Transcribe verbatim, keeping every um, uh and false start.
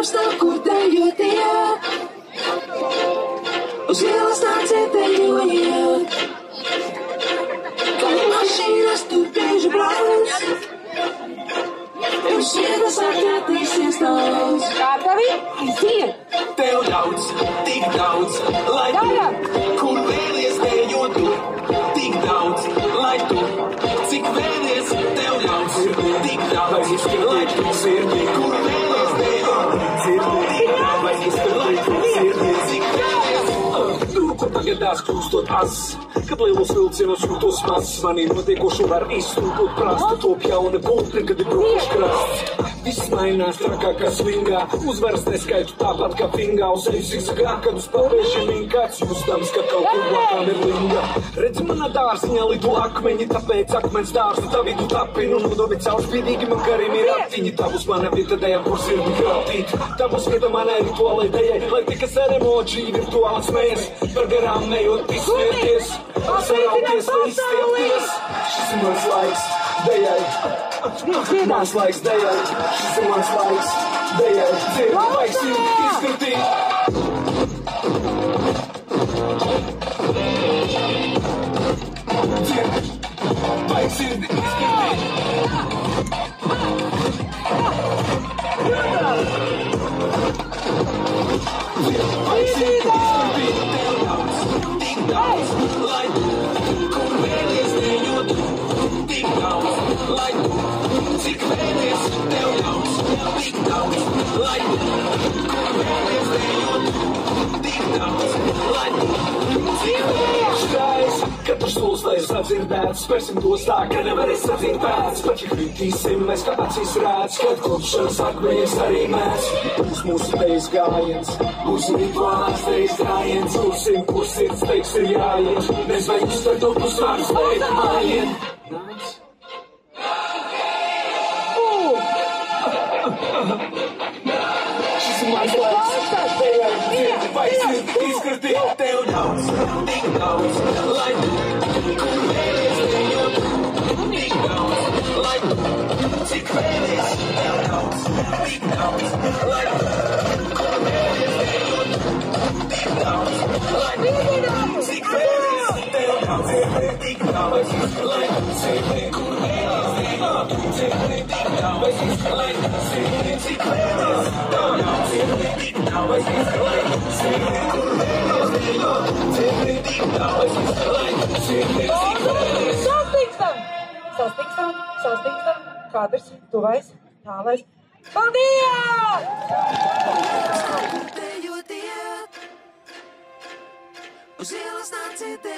Ceļš nav, kur dejot iet. Uz ielas nāciet dejojot. Kad mašīnas tur bieži brauc, jums šietas atkārtīsies daudz. Gatavi? Iziet! Tev daudz, tik daudz, lai tu, kur vēlies dejot tu. Tik daudz, lai tu, cik vēlies, tev daudz, tik daudz, lai tu sirdī, kur vēlies dejot. Tik daudz, lai tu sirdī, cik vēlies. Tu, kur pagadās kļūstot as, kad lielos vilcienos jūtos mazs, manī notiekošu var izstūkot prasta, top jauna pultne, kad ir brokaš krasts. Viss mainās trakākā svingā, uzvaras neskaitu tāpat kā fingā, uz eju zigzagā, kad uz pavēšiem kāds jūstams, ka kaut kur blakām ir linga. Redzi manā dārziņā lido akmeņi, tāpēc akmens dārstu tā vidu tapinu, nodobi caurspīdīgi man karim ir aptiņi. Tā būs mana vieta dejām, kur sirdi krātīt, tā būs vieta manai rituālai dejai, lai tikas ar emoģiju virtuālas mēs, par garām nejot izsmieties, sarauties vai izstiepties. Šis ir mans laiks dejai. Mans laiks dejai, šis ir mans laiks dejai, dzied, vajag sirdi izskatīt. Dzied, vajag sirdi izskatīt. Dzied, vajag sirdi izskatīt. Tev daudz, tik daudz, lai tu, kur vēlies dejot. Tik daudz, lai tu, cik vēlies, tev daudz, tik daudz, lai tu, kur vēlies dejot. Tik daudz, lai tu, cik vēlies. Štais, katrs solis, lai ir sadzirdēts, spērsim tos tā, ka nevarēs sadzīt pēc. Pat ja kritīsim, mēs kā acīs rēc, kad klupšanas akmeņies arī mēs. Būs mūsu dejas gājiens, būs rituālās dejas gājiens, būsim, kur sirds teiks ir jāiet. Mēs vai uztver to pusvārus, lai mājiet. Nāc. Šis ir mans laiks, dejai, dzirdi, vai sirdi izskatīt. Tev daudz, tik daudz, lai tu, kur vēlies dejot. Tik daudz, lai tu, cik vēlies, tev daudz, tik daudz, lai tu, kur vēlies dejot. Tik daudz, lai tu, cik vēlies, tev daudz, tik daudz, lai tu, sirdi, kur vēlies dejot. Sirdi, tik daudz, lai tu, sirdi, cik vēlies, tev daudz, sirdi, tik daudz, lai tu, sirdi, kur vēlies dejot. Sirdi, tik daudz, lai tu, sirdi, cik vēlies. Sastikstam! Sastikstam, sastikstam, kadrs, tuvais, tālais. Paldies! Uz ielas nāciet